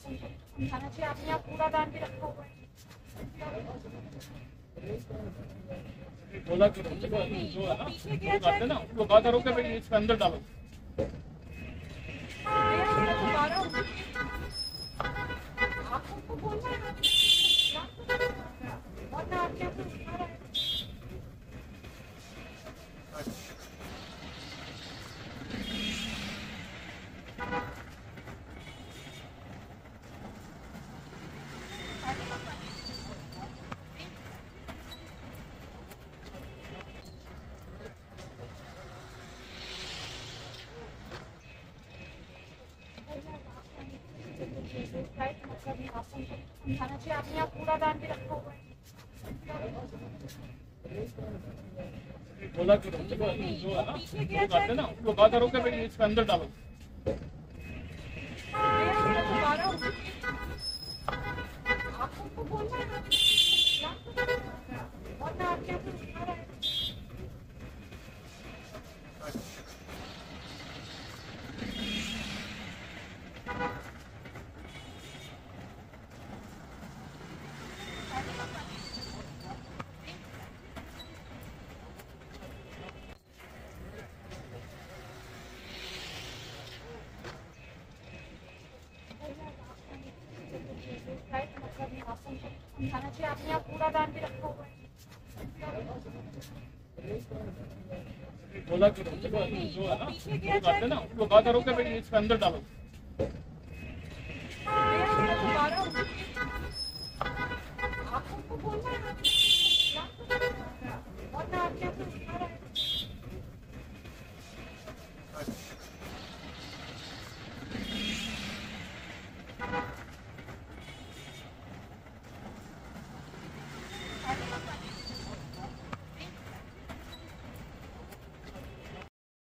समझाना चाहिए। आपने यहाँ कूड़ादान भी रखा हुआ है। बोला कि जो है ना आते ना वो बात करो कि भाई इसके अंदर डालो। आपको बोलना है और ना आपके समझाना चाहिए। आपने यहाँ कूड़ादान भी रखा हुआ है। बोला कि जो है ना आते ना वो बात करो कि भाई इसके अंदर डालो। आपको बोलना है और ना आपके समझाना चाहिए। आपने यहाँ कूड़ादान भी रखा हुआ है। बोला कि जो है ना आते ना वो बात करो कि भाई इसके अंदर डालो।